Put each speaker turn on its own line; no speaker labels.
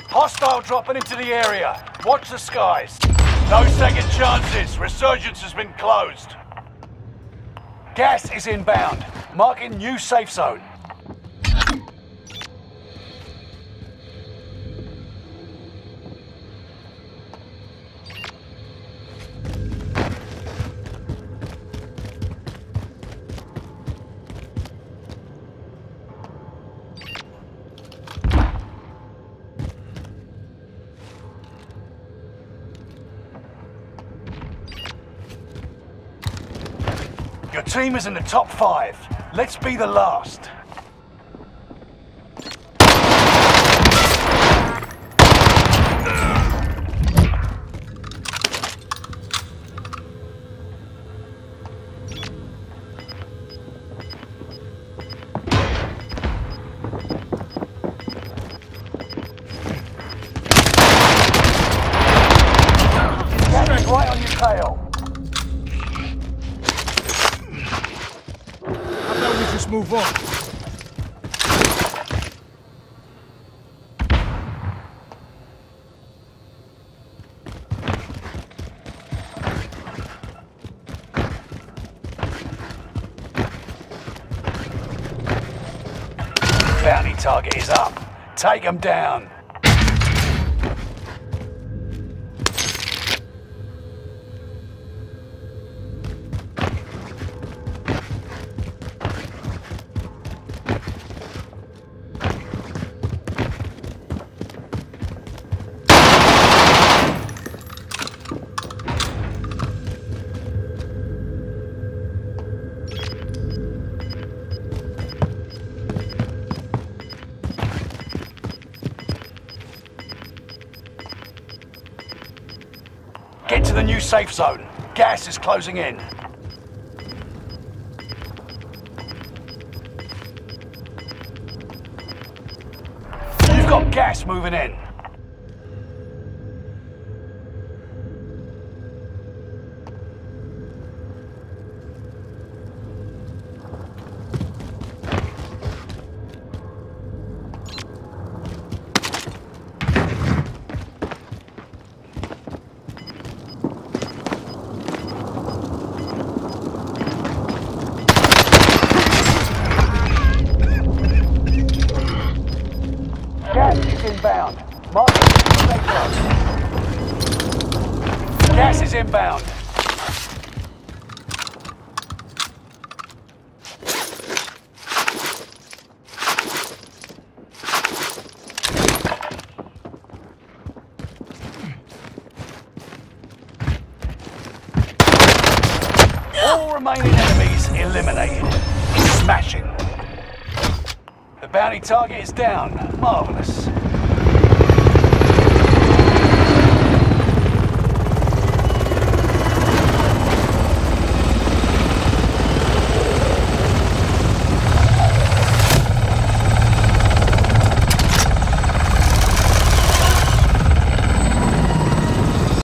Hostile dropping into the area. Watch the skies. No second chances. Resurgence has been closed. Gas is inbound. Marking new safe zone. Your team is in the top 5. Let's be the last. Gas is right on your tail.
Just move on.
Bounty target is up. Take them down. Get to the new safe zone. Gas is closing in. You've got gas moving in. Inbound. Mark safe zone. Gas is inbound. All remaining enemies eliminated. Smashing. The bounty target is down. Marvelous.